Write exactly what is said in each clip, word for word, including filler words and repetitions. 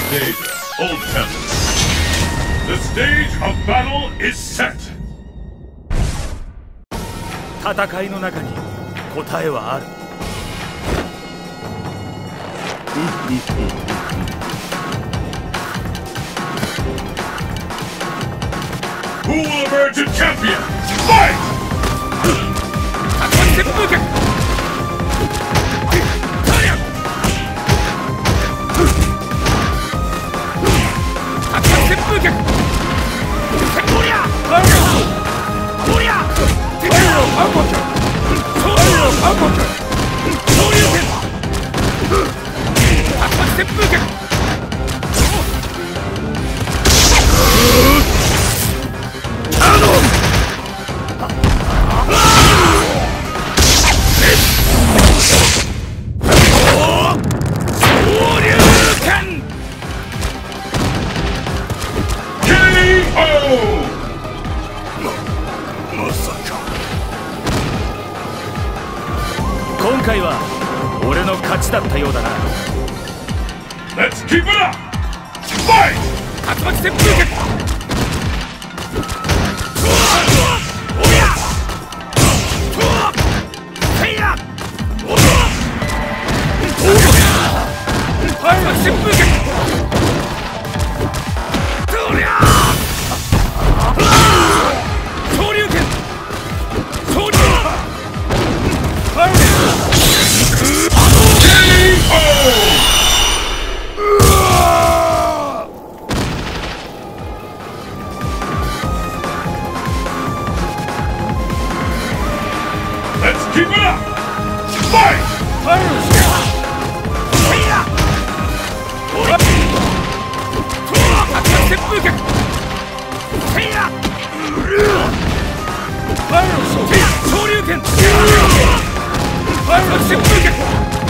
Danger, Old Temple. The stage of battle is set. 戦いの中に答えはある。 Who will emerge a champion? Fight! 旋風脚旋風脚おりゃおりゃアンパキャアンパキャ昇竜拳旋風脚アド昇竜拳今回は俺の勝ちだったようだな。 Let's keep it up! Fight! 竜巻旋風脚おやせいや竜巻旋風脚そりゃ昇竜拳昇竜 Let's keep it up! Fight! せいやおり旋風脚せいや昇竜拳旋風脚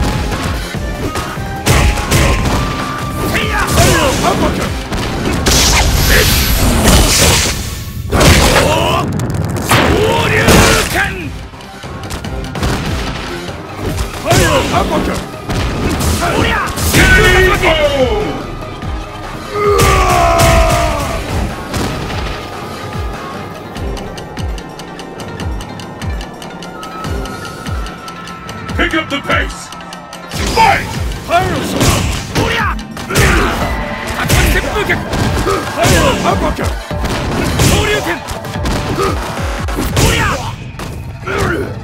せいやアンパキャ昇竜拳アンパキャおりゃ Pick up the pace! Fight! おりゃ竜巻旋風脚アンパキャ昇竜拳おりゃ